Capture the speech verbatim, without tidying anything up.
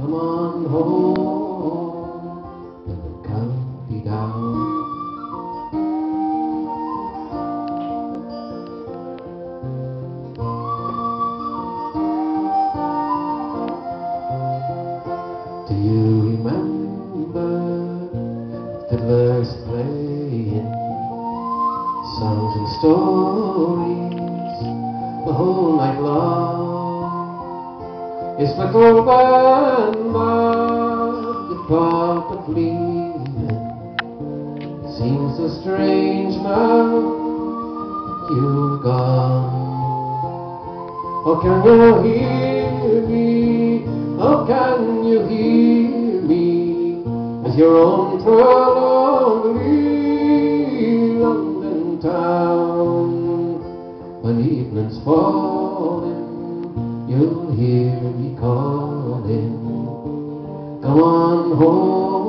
Come on home, little county down. Do you remember fiddlers playing songs and stories the whole night long? His fickle band, the thought of leaving seems so strange now you're gone. Oh, can you hear me? Oh, can you hear me? As your own forlornly London town. When evening's falling, you'll hear me calling. Come on home.